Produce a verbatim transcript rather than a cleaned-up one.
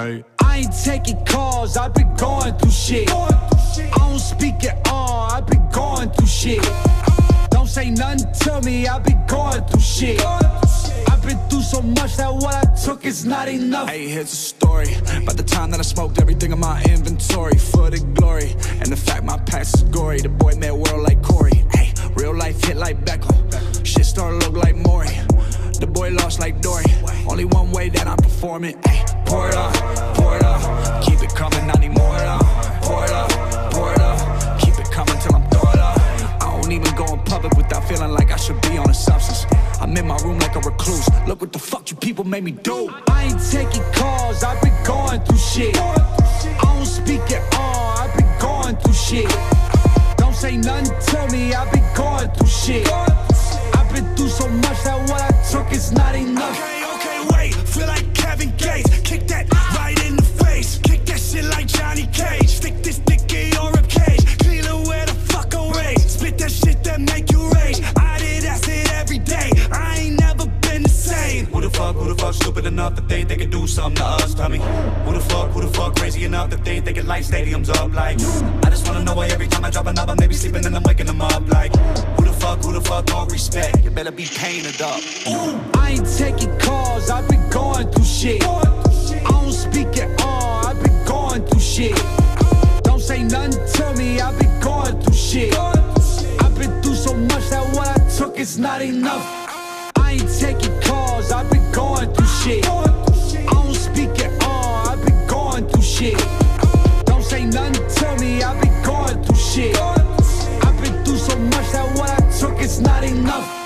like, I ain't taking calls, I've been going through shit. I don't speak at all, I've been going through shit. Don't say nothing to me, I've been going through shit. I've been through so much that what I took is not enough. Hey, here's a story about the time that I smoked everything in my inventory for the glory, and the fact my past is gory. The boy made a world like Corey. Hey, real life hit like Beckham. Shit started look like Maury. The boy lost like Dory. Only one way that I'm performing. Ay, pour it up, pour it up. Keep it coming, I need more of it. Pour it up, pour it up. Keep it coming till I'm throw it up. I don't even go in public without feeling like I should be on a substance. I'm in my room like a recluse. Look what the fuck you people made me do. I ain't taking calls, I've been going through shit. I don't speak at all, I've been going through shit. Don't say nothing to me, I've been going through shit. I've been through so much that what I took is not enough. Okay, okay, wait, feel like Kevin Gates. Kick that right in the face. Kick that shit like Johnny Cage. Stick this dick in your ribcage. Cleveland where the fuck away. Spit that shit that make you rage. I did acid every day. I ain't never been the same. Who the fuck, who the fuck stupid enough to think they can do something to us? Tell me. Who the fuck, who the fuck crazy enough to think they can light stadiums up? Like, I just wanna know why every time I drop an album, they be sleeping and I'm waking them up. Like, who the fuck, who the fuck gon' respect? You better be painted up. Ooh. I ain't taking calls, I've been going through shit. I don't speak at all, I've been going through shit. Don't say nothing to me, I've been going through shit. I've been through so much that what I took is not enough. I ain't taking calls, I've been going through shit. I don't speak at all, I've been going through shit. Don't say nothing to me, I've been going through shit. I've been through so much that what I took is not enough.